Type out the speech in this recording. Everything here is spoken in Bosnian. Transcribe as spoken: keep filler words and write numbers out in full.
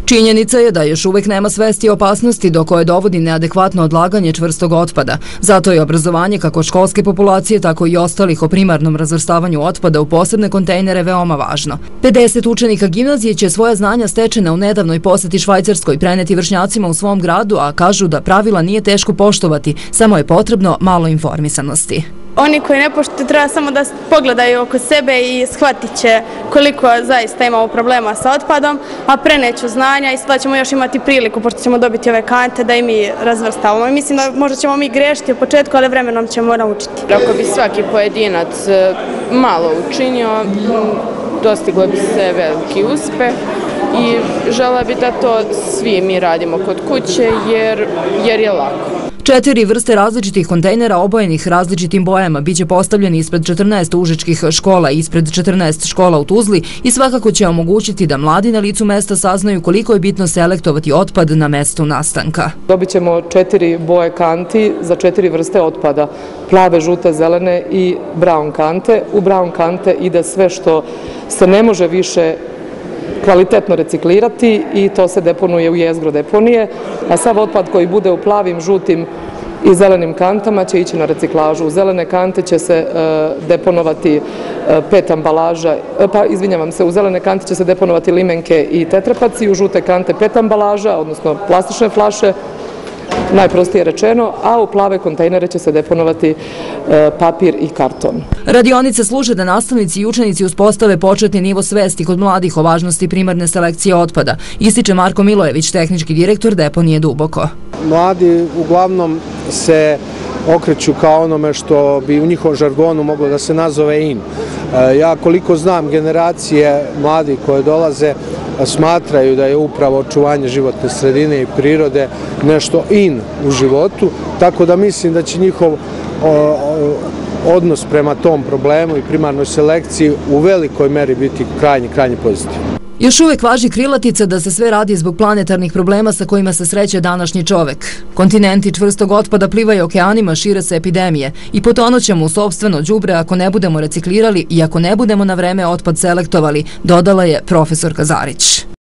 Činjenica je da još uvek nema svesti o opasnosti do koje dovodi neadekvatno odlaganje čvrstog otpada. Zato je obrazovanje kako školske populacije, tako i ostalih o primarnom razvrstavanju otpada u posebne kontejnere veoma važno. pedeset učenika gimnazije će svoja znanja stečena u nedavnoj poseti Švajcarskoj preneti vršnjacima u svom gradu, a kažu da pravila nije teško poštovati, samo je potrebno malo informisanosti. Oni koji ne poštuju treba samo da pogledaju oko sebe i shvatit će koliko zaista imamo problema sa otpadom, a preneću znanja i sada ćemo još imati priliku, pošto ćemo dobiti ove kante, da i mi razvrstavamo. I mislim da možda ćemo mi grešiti u početku, ali vremenom ćemo naučiti. Ako bi svaki pojedinac malo učinio, dostiglo bi se veliki uspeh i želela bi da to svi mi radimo kod kuće jer, jer je lako. Četiri vrste različitih kontejnera obojenih različitim bojama biće postavljeni ispred četrnaest užičkih škola i ispred četrnaest škola u Tuzli i svakako će omogućiti da mladi na licu mesta saznaju koliko je bitno selektovati otpad na mestu nastanka. Dobit ćemo četiri boje kanti za četiri vrste otpada, plave, žute, zelene i brown kante. U brown kante ide sve što se ne može više kvalitetno reciklirati i to se deponuje u jezgro deponije, a sav otpad koji bude u plavim, žutim i zelenim kantama će ići na reciklažu. U zelene kante će se deponovati pet ambalaža, pa izvinjavam se, u zelene kante će se deponovati limenke i tetrapaci, u žute kante pet ambalaža, odnosno plastične flaše, najprostije rečeno, a u plave kontejnere će se deponovati papir i karton. Radionice služe da nastavnici i učenici uspostave početni nivo svesti kod mladih o važnosti primarne selekcije otpada, ističe Marko Milojević, tehnički direktor deponije Duboko. Mladi uglavnom se okreću kao onome što bi u njihovom žargonu moglo da se nazove in. Ja koliko znam, generacije mladih koje dolaze smatraju da je upravo očuvanje životne sredine i prirode nešto in u životu, tako da mislim da će njihov odnos prema tom problemu i primarnoj selekciji u velikoj meri biti krajnje, krajnje pozitivan. Još uvek važi krilatica da se sve radi zbog planetarnih problema sa kojima se sreće današnji čovek. Kontinenti čvrstog otpada plivaju okeanima, šire se epidemije i potonućemo u sopstveno đubre ako ne budemo reciklirali i ako ne budemo na vreme otpad selektovali, dodala je profesorka Zarić.